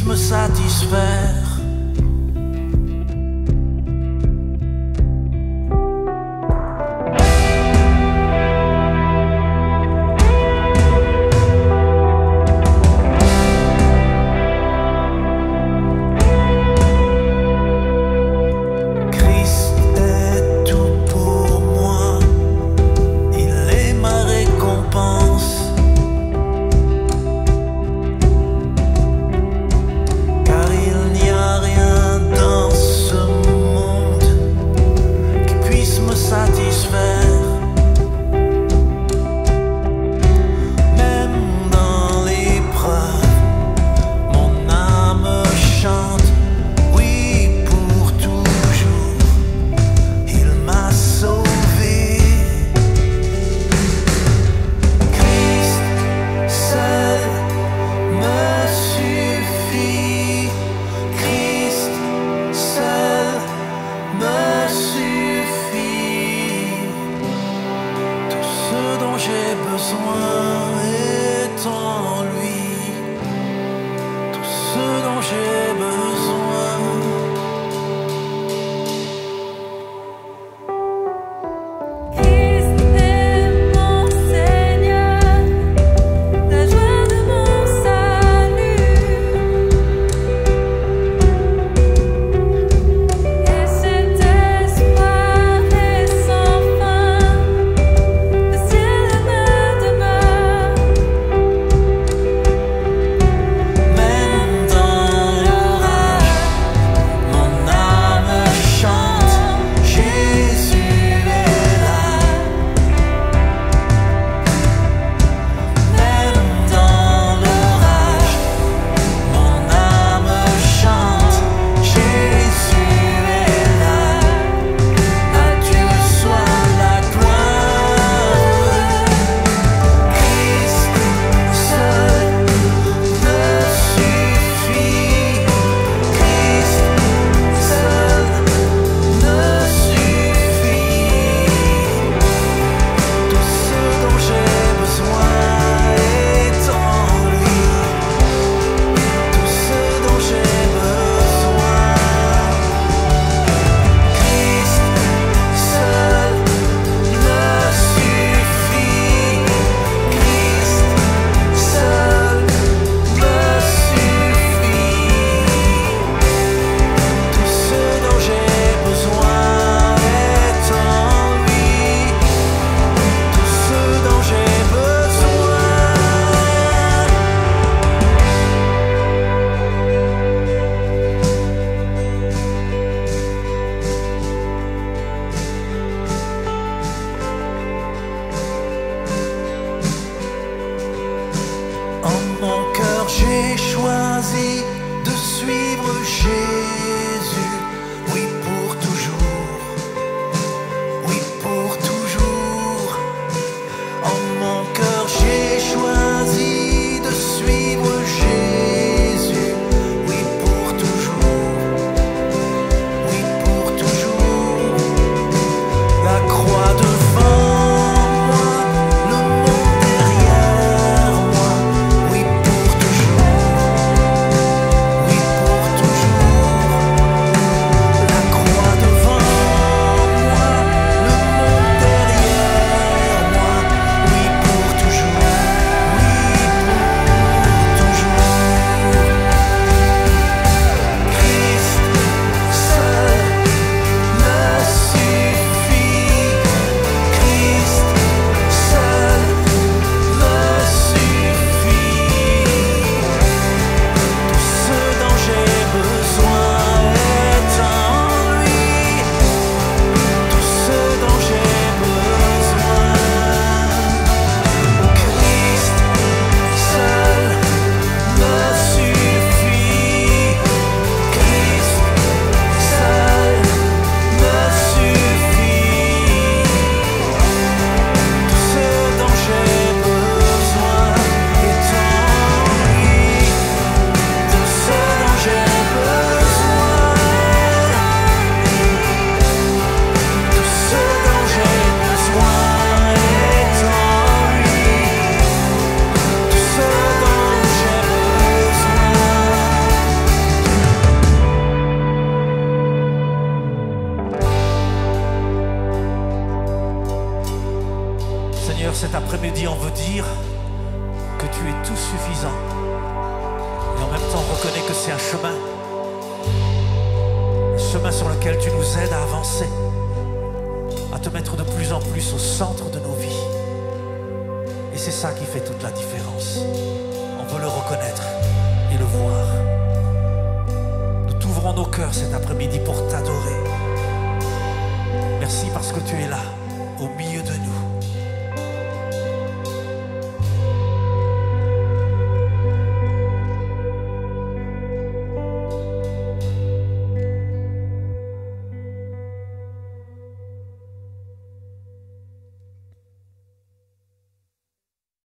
puisse me satisfaire. J'ai besoin est en lui, tout ce dont j'ai besoin. Christ est mon Seigneur, la joie de mon salut, et cet espoir est sans fin. Le ciel est ma demeure, Même dans on veut dire que tu es tout suffisant. Et en même temps, on reconnaît que c'est un chemin sur lequel tu nous aides à avancer, à te mettre de plus en plus au centre de nos vies. Et c'est ça qui fait toute la différence. On veut le reconnaître et le voir. Nous t'ouvrons nos cœurs cet après-midi pour t'adorer. Merci parce que tu es là, au milieu de nous.